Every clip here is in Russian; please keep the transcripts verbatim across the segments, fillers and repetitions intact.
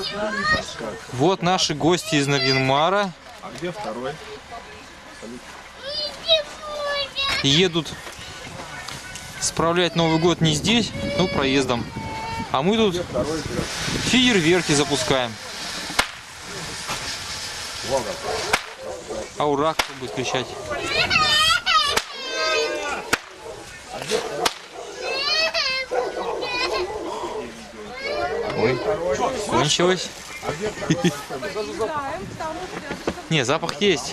Вот наши гости из Нарьян-Мара. А где второй? Едут справлять Новый год не здесь, но проездом. А мы тут фейерверки запускаем. А ура, кто будет кричать? Ой, кончилось. Не, запах есть.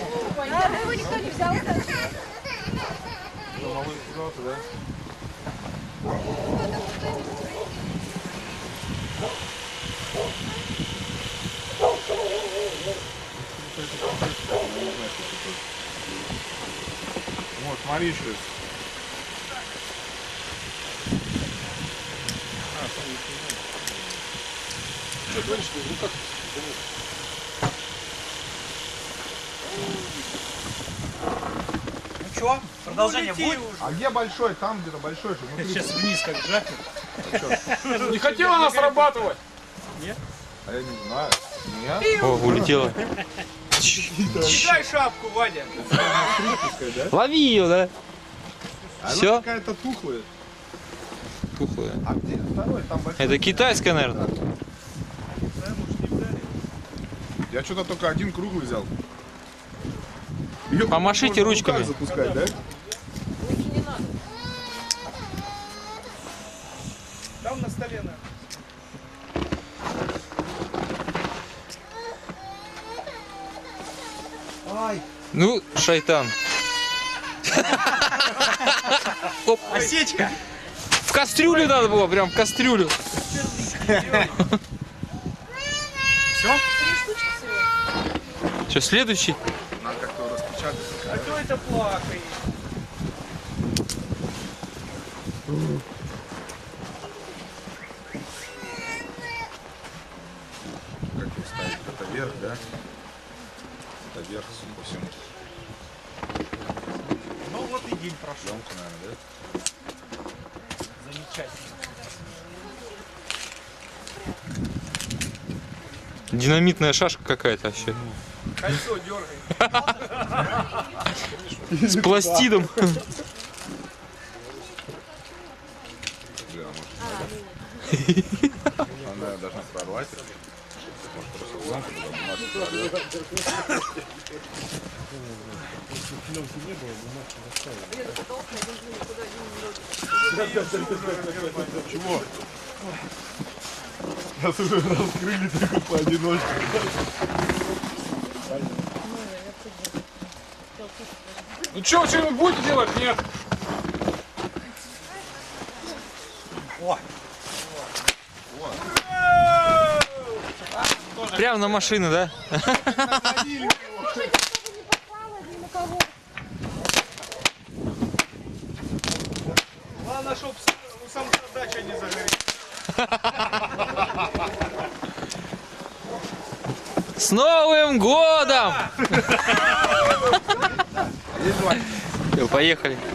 Вот, смотри, что это. Что творишь? Ну как? Ну что, продолжение ну, будет? А где большой? Там где-то большой же. Внутри. Сейчас вниз как жахнет. Не хотела она срабатывать? Нет? А я не знаю. Нет? О, улетела. Дай шапку, Вадя. Лови ее, да? Все? Она какая-то тухлая. Тухлая. А где второй? Там большой. Это китайская, наверное. Я что-то только один круглый взял. Ее помашите ручками. Запускать, да? Не надо. Там на столе надо. Ай. Ну, шайтан. Оп. Осечка. В кастрюлю надо было, прям в кастрюлю. Все? Что, следующий? Надо как-то распечатать. А кто это плакает? Как его ставить? Это вверх, да? Это вверх, по всему. Ну вот и день прошел. Пленку, наверное, да? Замечательно. Динамитная шашка какая-то вообще. Кольцо дергай. С пластидом. Она должна прорвать. Может, просто лампу туда бумажку. Чего? Нас уже раскрыли только поодиночке. Ну что, что-нибудь будете делать? Нет. О. Прямо на машину, да? Главное, чтоб сам дача не загорит. С Новым годом! Поехали.